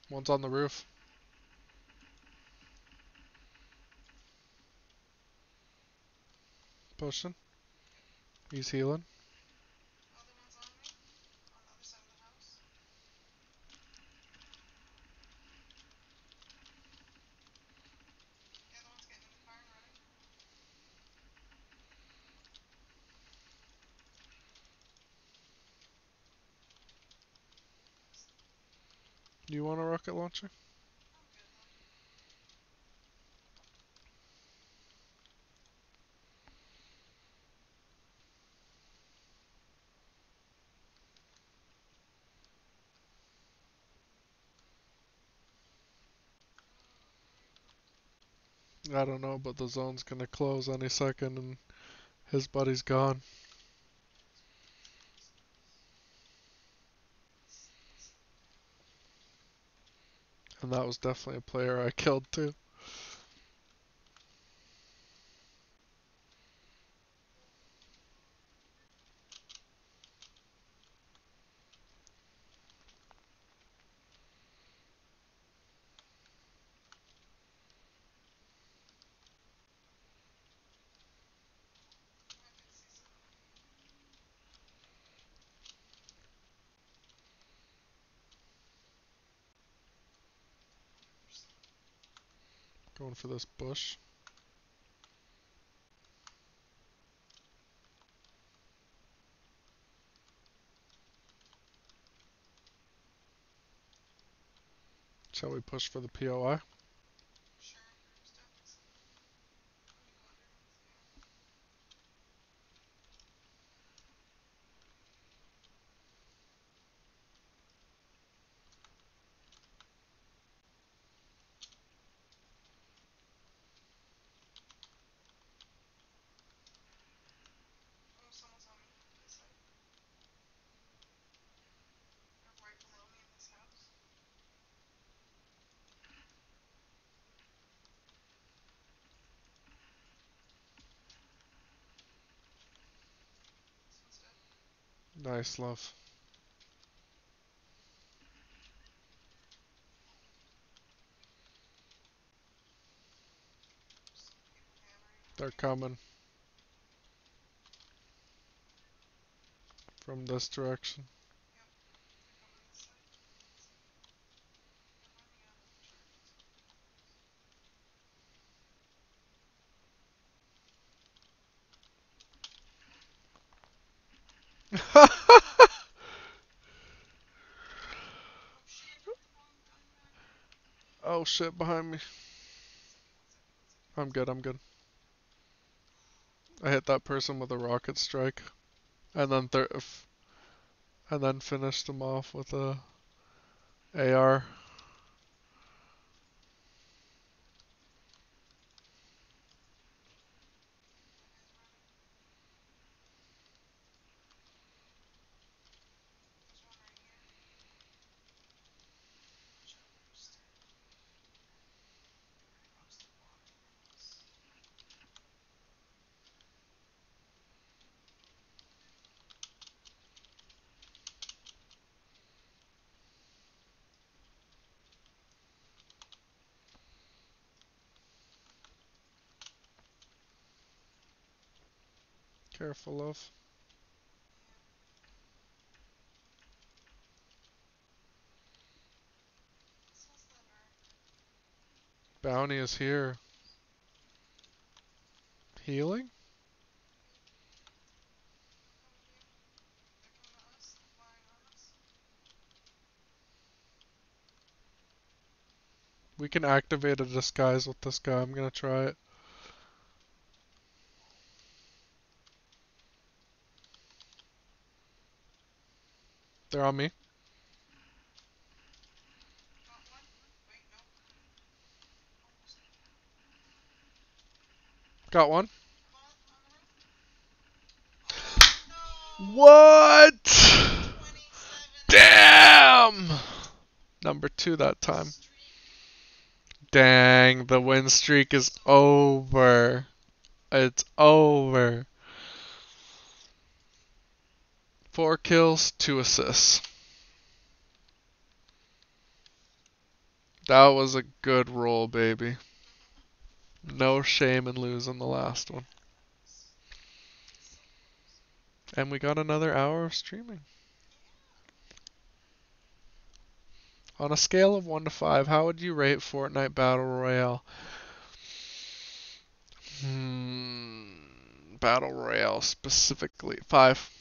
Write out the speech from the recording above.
One's on the roof. Pushing. He's healing. Do you want a rocket launcher? I don't know, but the zone's gonna close any second and his buddy's gone. And that was definitely a player I killed too. Going for this bush. Shall we push for the POI? Nice, love. They're coming from this direction. Oh shit, behind me. I'm good, I'm good. I hit that person with a rocket strike. And then and then finished him off with a AR. Careful, love. Bounty is here. Healing? We can activate a disguise with this guy. I'm gonna try it. They're on me. Got one. What? Damn! Number 2 that time. Dang, the win streak is over. It's over. 4 kills, 2 assists. That was a good roll, baby. No shame in losing the last one. And we got another hour of streaming. On a scale of 1 to 5, how would you rate Fortnite Battle Royale? Battle Royale specifically. 5.